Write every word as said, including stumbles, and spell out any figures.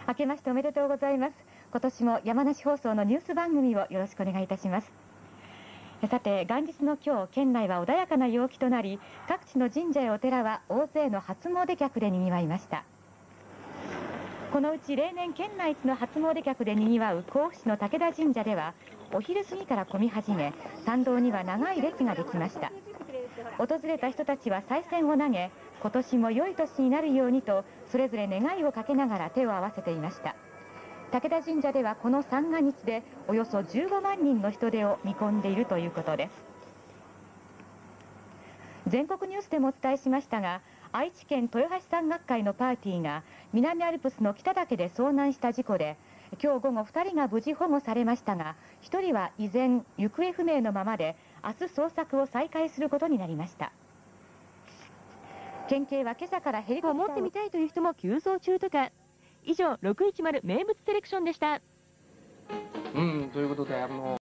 明けましておめでとうございます。今年も山梨放送のニュース番組をよろしくお願いいたします。さて、元日の今日、県内は穏やかな陽気となり、各地の神社やお寺は大勢の初詣客でにぎわいました。このうち例年県内一の初詣客でにぎわう甲府市の武田神社では、お昼過ぎから混み始め、参道には長い列ができました。訪れた人たちは賽銭を投げ、今年も良い年になるようにと、それぞれ願いをかけながら手を合わせていました。武田神社ではこの三が日でおよそじゅうごまんにんの人出を見込んでいるということです。全国ニュースでもお伝えしましたが、愛知県豊橋山岳会のパーティーが南アルプスの北岳で遭難した事故で、今日午後ふたりが無事保護されましたが、ひとりは依然行方不明のままで、明日捜索を再開することになりました。県警は今朝からヘリコプターを持ってみたいという人も急増中とか。以上、ろくいちまる名物セレクションでした。 うん、ということで、あの